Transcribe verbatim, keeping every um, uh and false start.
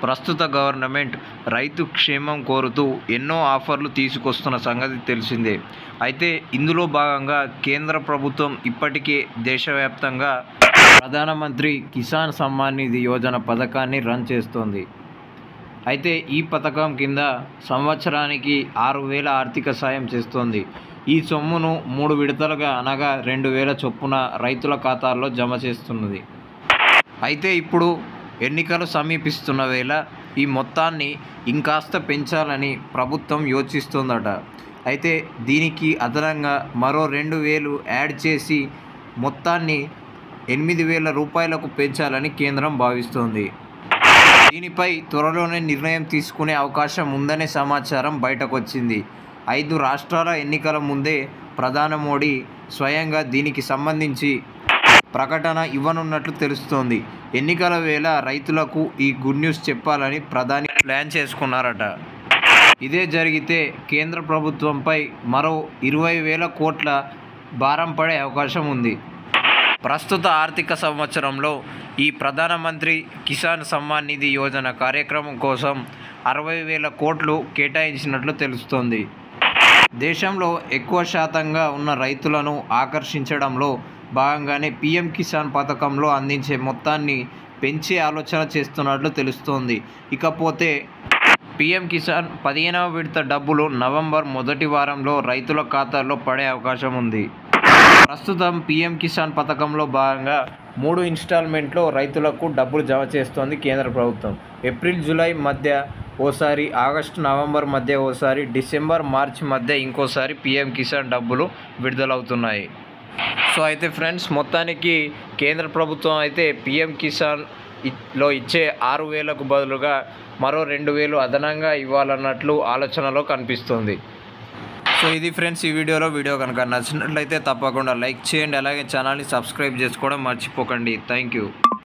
ప్రస్తుత గవర్నమెంట్ రైతు క్షేమం కోరుతూ ఎన్నో ఆఫర్లు తీసుకొస్తున్న సంగతి తెలిసిందే. అయితే ఇందులో భాగంగా కేంద్ర ప్రభుత్వం ఇప్పటికే దేశవ్యాప్తంగా ప్రధానమంత్రి కిసాన్ సమ్మాన్ నిధి యోజన పథకాన్ని రన్ చేస్తోంది. అయితే ఈ పథకం కింద సంవత్సరానికి ఆరు వేల ఆర్థిక సాయం చేస్తోంది. ఈ సొమ్మును మూడు విడతలుగా అనగా రెండు వేల చొప్పున రైతుల ఖాతాల్లో జమ చేస్తున్నది. అయితే ఇప్పుడు ఎన్నికలు సమీపిస్తున్న వేళ ఈ మొత్తాన్ని ఇంకాస్త పెంచాలని ప్రభుత్వం యోచిస్తోందట. అయితే దీనికి అదనంగా మరో రెండు వేలు యాడ్ చేసి మొత్తాన్ని ఎనిమిది వేల రూపాయలకు పెంచాలని కేంద్రం భావిస్తోంది. దీనిపై త్వరలోనే నిర్ణయం తీసుకునే అవకాశం ఉందనే సమాచారం బయటకొచ్చింది. ఐదు రాష్ట్రాల ఎన్నికల ముందే ప్రధాని మోడీ స్వయంగా దీనికి సంబంధించి ప్రకటన ఇవ్వనున్నట్లు తెలుస్తోంది. ఎన్నికల వేళ రైతులకు ఈ గుడ్ న్యూస్ చెప్పాలని ప్రధాని ప్లాన్ చేసుకున్నారట. ఇదే జరిగితే కేంద్ర ప్రభుత్వంపై మరో ఇరవై వేల కోట్ల భారం పడే అవకాశం ఉంది. ప్రస్తుత ఆర్థిక సంవత్సరంలో ఈ ప్రధానమంత్రి కిసాన్ సమ్మాన్ నిధి యోజన కార్యక్రమం కోసం అరవై వేల కోట్లు కేటాయించినట్లు తెలుస్తోంది. దేశంలో ఎక్కువ శాతంగా ఉన్న రైతులను ఆకర్షించడంలో భాగంగానే పీఎం కిసాన్ పథకంలో అందించే మొత్తాన్ని పెంచే ఆలోచన చేస్తున్నట్లు తెలుస్తోంది. ఇకపోతే పీఎం కిసాన్ పదిహేనవ విడత డబ్బులు నవంబర్ మొదటి వారంలో రైతుల ఖాతాల్లో పడే అవకాశం ఉంది. ప్రస్తుతం పీఎం కిసాన్ పథకంలో భాగంగా మూడు ఇన్స్టాల్మెంట్లో రైతులకు డబ్బులు జమ చేస్తోంది కేంద్ర ప్రభుత్వం. ఏప్రిల్ జూలై మధ్య ఓసారి, ఆగస్టు నవంబర్ మధ్య ఓసారి, డిసెంబర్ మార్చి మధ్య ఇంకోసారి పీఎం కిసాన్ డబ్బులు విడుదలవుతున్నాయి. సో అయితే ఫ్రెండ్స్, మొత్తానికి కేంద్ర ప్రభుత్వం అయితే పీఎం కిసాన్ లో ఇచ్చే ఆరు వేలకు బదులుగా మరో రెండు వేలు అదనంగా ఇవ్వాలన్నట్లు ఆలోచనలో కనిపిస్తుంది. సో ఇది ఫ్రెండ్స్ ఈ వీడియోలో. వీడియో కనుక నచ్చినట్లయితే తప్పకుండా లైక్ చేయండి. అలాగే ఛానల్ని సబ్స్క్రైబ్ చేసుకోవడం మర్చిపోకండి. Thank you.